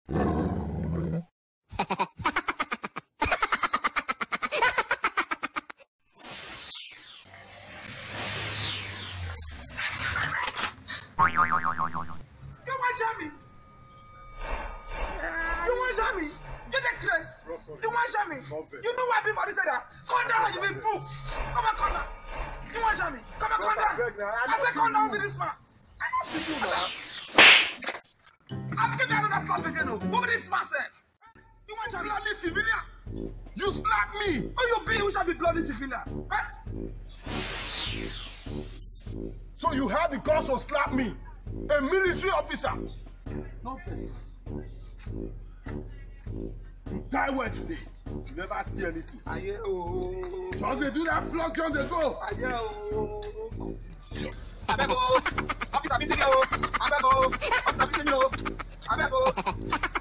shot me? You want shot me? You take Chris? You want shot me? You know why people say that? Come down, you been fool. Come on, come down. You want shot me? Come on, come down. I said come down with this man. I'm giving another slap again. What with this man said? You want shot me? Bloody civilian? You slap me. Oh, you be who shall be bloody civilian? Huh? So you had the cause to slap me, a military officer. No place. You die well today. You never see anything. Aye, oh. Just they do that flog on the go. Aye, oh. Abego. Officer meeting you. Abego. Officer meeting you. Abego.